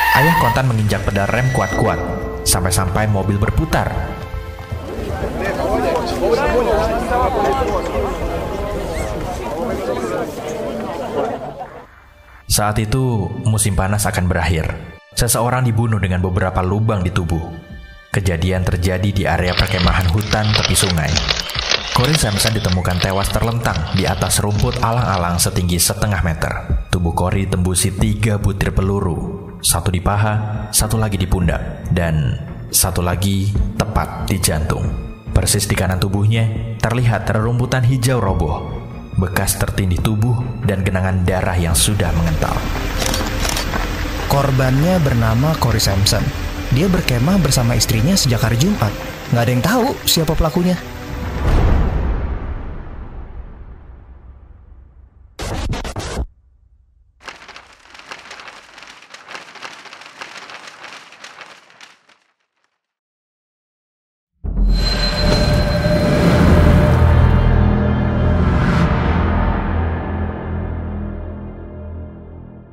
Ayah Kontan menginjak pedal rem kuat-kuat, sampai-sampai mobil berputar. Saat itu, musim panas akan berakhir. Seseorang dibunuh dengan beberapa lubang di tubuh. Kejadian terjadi di area perkemahan hutan tepi sungai. Corey Sampson ditemukan tewas terlentang di atas rumput alang-alang setinggi 1,5 meter. Tubuh Corey tembusi 3 butir peluru. 1 di paha, 1 lagi di pundak, dan 1 lagi tepat di jantung. Persis di kanan tubuhnya, terlihat rerumputan hijau roboh, bekas tertindih tubuh, dan genangan darah yang sudah mengental. Korbannya bernama Corey Sampson. Dia berkemah bersama istrinya sejak hari Jumat. Nggak ada yang tahu siapa pelakunya.